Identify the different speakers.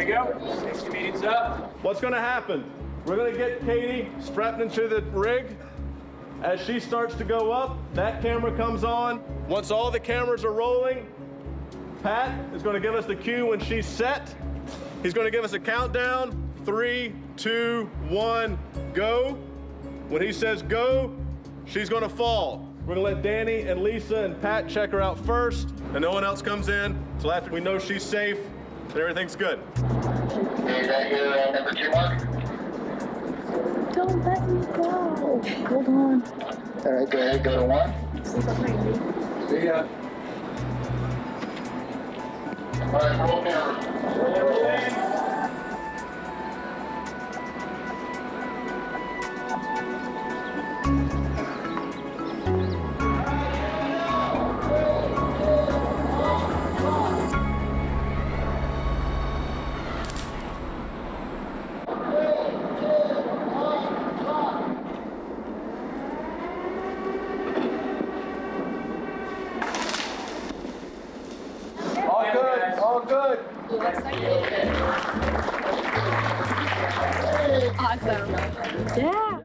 Speaker 1: we go. 60 meters up.
Speaker 2: What's going to happen? We're going to get Katie strapped into the rig. As she starts to go up, that camera comes on. Once all the cameras are rolling, Pat is going to give us the cue when she's set. He's going to give us a countdown. 3, 2, 1, go. When he says go, she's going to fall. We're going to let Danny and Lisa and Pat check her out first, and no one else comes in until after we know she's safe and everything's good.
Speaker 3: Is that your number 2 mark?
Speaker 4: Don't let me go. Hold on.
Speaker 3: All right, go ahead, go to 1. See ya. All right, roll camera. All good.
Speaker 4: Awesome. Yeah.